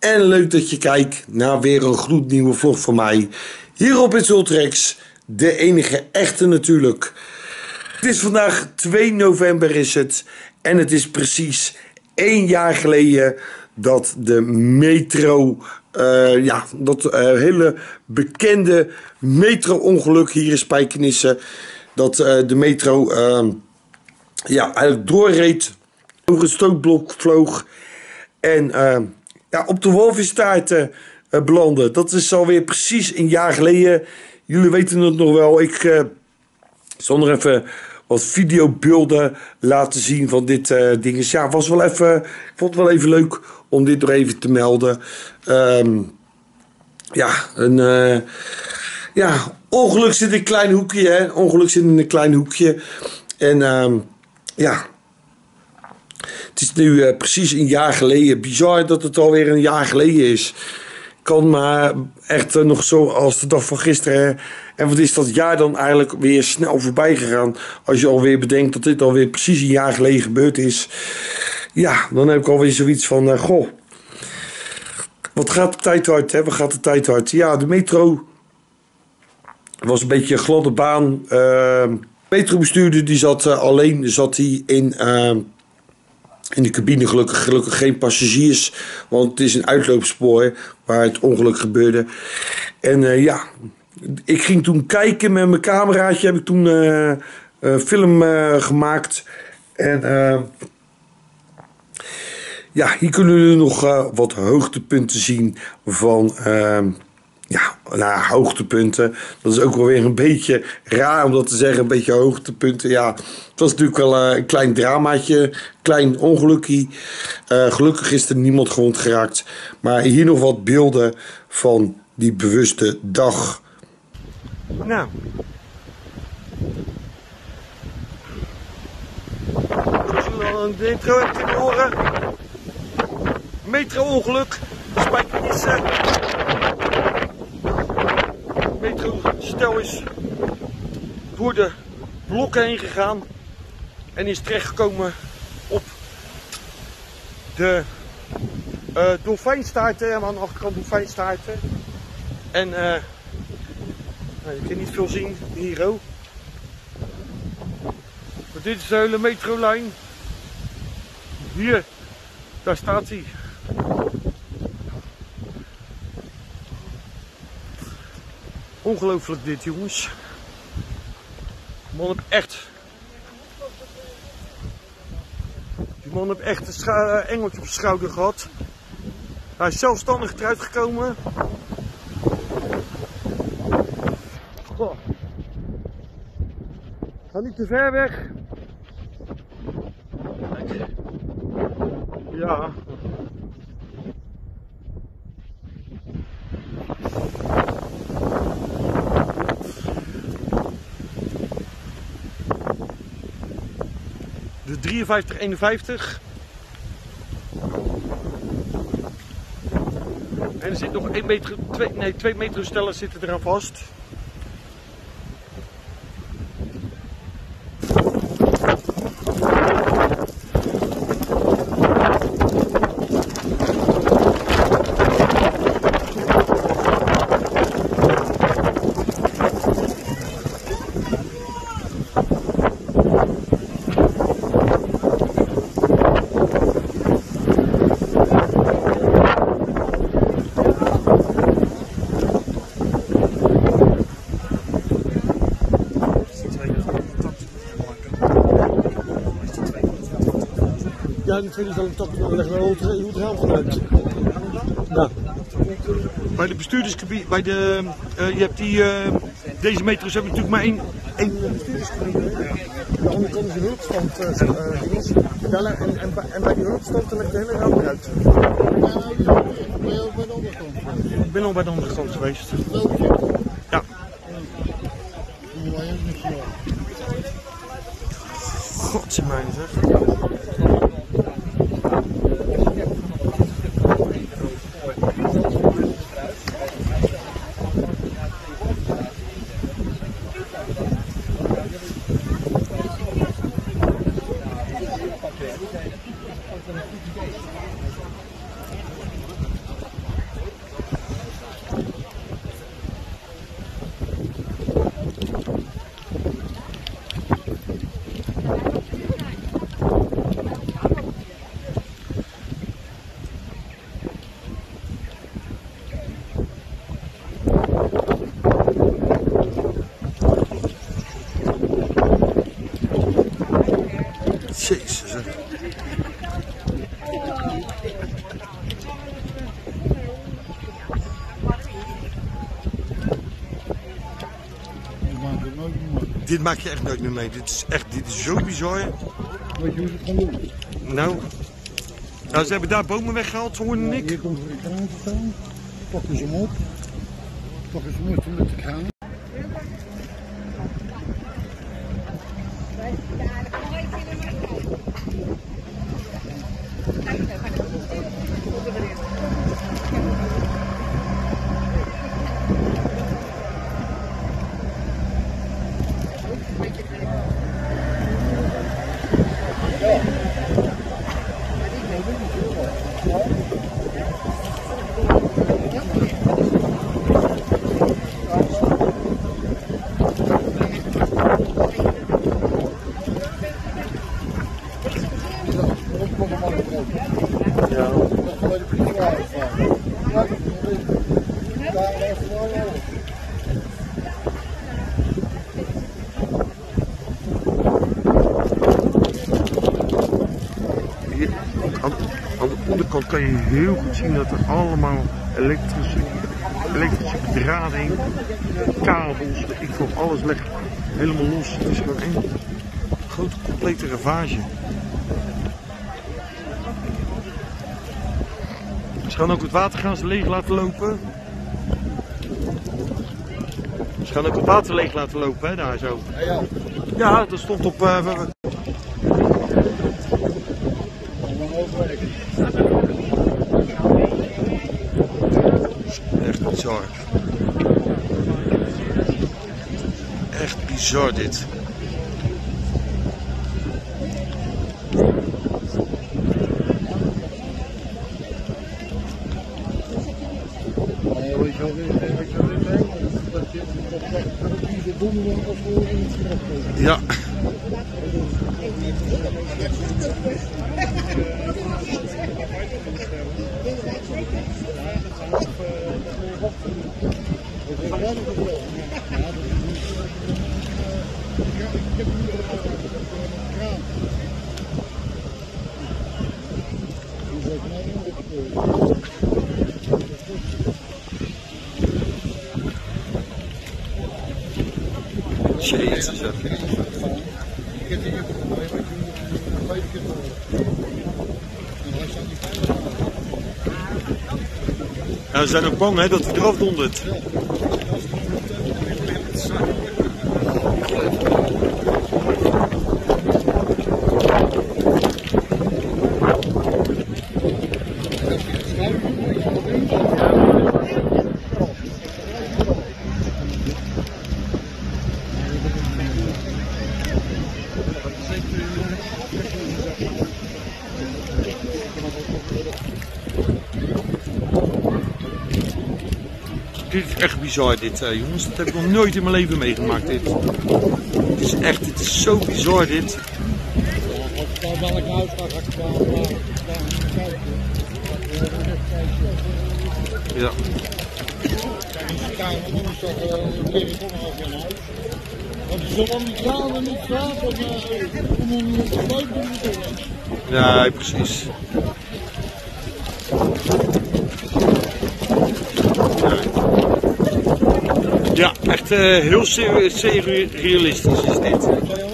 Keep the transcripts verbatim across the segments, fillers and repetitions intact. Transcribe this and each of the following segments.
En leuk dat je kijkt naar weer een gloednieuwe vlog van mij. Hier op It's Ultrex, de enige echte natuurlijk. Het is vandaag twee november is het. En het is precies één jaar geleden dat de metro... Uh, ja, dat uh, hele bekende metro-ongeluk hier in Spijkenisse. Dat uh, de metro uh, ja, eigenlijk doorreed, over het stootblok vloog en uh, ja, op de walvistaart uh, belandde. Dat is alweer precies een jaar geleden. Jullie weten het nog wel. Ik uh, zal nog even wat videobeelden laten zien van dit uh, ding. Ja, was wel even, ik vond het wel even leuk om dit nog even te melden. Um, ja, een uh, ja, ongeluk zit in een klein hoekje, hè. Ongeluk zit in een klein hoekje. En um, ja, het is nu uh, precies een jaar geleden. Bizar dat het alweer een jaar geleden is. Kan maar echt uh, nog zo als de dag van gisteren. Hè. En wat is dat jaar dan eigenlijk weer snel voorbij gegaan. Als je alweer bedenkt dat dit alweer precies een jaar geleden gebeurd is. Ja, dan heb ik alweer zoiets van, uh, goh. Wat gaat de tijd hard, hè? Wat gaat de tijd hard? Ja, de metro was een beetje een gladde baan. Uh, de metrobestuurder die zat uh, alleen zat hij in, uh, in de cabine. Gelukkig, gelukkig geen passagiers. Want het is een uitloopspoor waar het ongeluk gebeurde. En uh, ja, ik ging toen kijken met mijn cameraatje. Heb ik toen uh, een film uh, gemaakt. En... Uh, Ja, hier kunnen jullie nog uh, wat hoogtepunten zien van, uh, ja, nou, hoogtepunten. Dat is ook wel weer een beetje raar om dat te zeggen, een beetje hoogtepunten. Ja, het was natuurlijk wel uh, een klein dramaatje, klein ongelukje. Uh, gelukkig is er niemand gewond geraakt. Maar hier nog wat beelden van die bewuste dag. Nou. Zoals jullie al een intro hebben kunnen horen. Metro-ongeluk, Spijkenisse. Metro-stel is door de blokken heen gegaan en is terechtgekomen op de uh, dolfijnstaarten, aan de achterkant dolfijnstaarten. En uh, nou, je kan niet veel zien hier ook. Maar dit is de hele metrolijn. Hier, daar staat hij. Ongelooflijk dit, jongens. Die man heeft echt... Die man heeft echt een engeltje op zijn schouder gehad. Hij is zelfstandig eruit gekomen. Goh. Ga niet te ver weg. Ja. De drieënvijftig eenenvijftig. En er zit nog één meter, twee, nee, twee metrostellen zitten eraan vast. Ja, die tweede zal een tak leggen hoe het raam vanuit. Ja. Bij de bestuurderskabine, bij de, uh, je hebt die, uh, deze metro's hebben natuurlijk maar één, één bestuurderskabine. De andere kant is een hulpstand. Uh, uh, ja, en, en, en bij die hulpstand legt de hele raam eruit. Ben je ook bij de andere kant? Ik ben al bij de andere kant geweest. Ja. Godzijdank zeg. Jezus, hè. Dit maak je echt nooit meer mee. Dit is echt, dit is zo bizar. Weet je hoe ze het gaan doen? Nou, nou ze hebben daar bomen weggehaald, zo hoorde ik. Hier komt er een kraan te staan. Pakken ze hem op. Pakken ze hem op met de kraan. Aan de onderkant kan je heel goed zien dat er allemaal elektrische, elektrische bedrading, kabels, ik voor alles ligt helemaal los. Het is gewoon één grote complete ravage. Ze gaan ook het water gaan ze leeg laten lopen. Ze gaan ook het water leeg laten lopen, hè, daar zo. Ja, dat stond op... Uh, Echt bizar. Echt bizar dit. Ja. Jezus. Ja, we zijn ook bang, hè, dat hij eraf dondert. Dit is echt bizar dit, uh, jongens. Dat heb ik nog nooit in mijn leven meegemaakt, dit. Het is echt, dit is zo bizar, dit. Als ik welk huis ga, ga ik daar Ja. Want ze zullen niet gaan en niet slapen om een buiten te doen. Ja, precies. Ja, echt uh, heel realistisch is dit.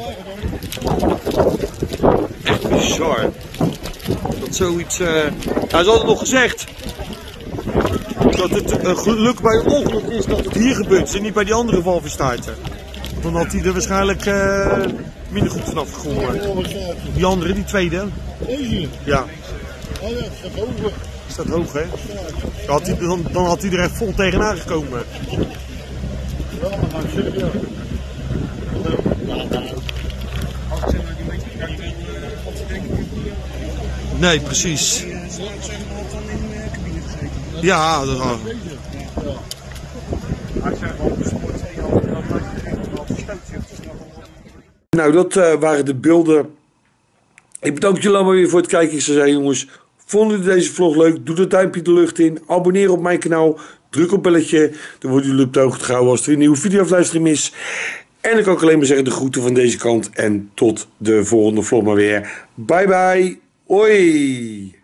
Echt bizar. Dat zoiets... Uh... Hij is altijd nog gezegd dat het uh, geluk bij een ongeluk is dat het hier gebeurt en niet bij die andere walvisstaarten. Dan had hij er waarschijnlijk uh, minder goed vanaf gekomen. Die andere, die tweede. Deze? Ja. Oh ja, het staat hoog. Staat hoog, hè? Dan had hij, dan, dan had hij er echt vol tegenaan gekomen. Ja, maar serieus. Nee, precies. Ja, dat was. Nou, dat uh, waren de beelden. Ik bedank jullie allemaal weer voor het kijken. Ik zou zeggen, jongens, vonden jullie deze vlog leuk? Doe dat duimpje de lucht in. Abonneer op mijn kanaal. Druk op belletje. Dan worden jullie op de hoogte gehouden als er een nieuwe videoafluistering is. En dan kan ik alleen maar zeggen de groeten van deze kant. En tot de volgende vlog maar weer. Bye bye. Hoi.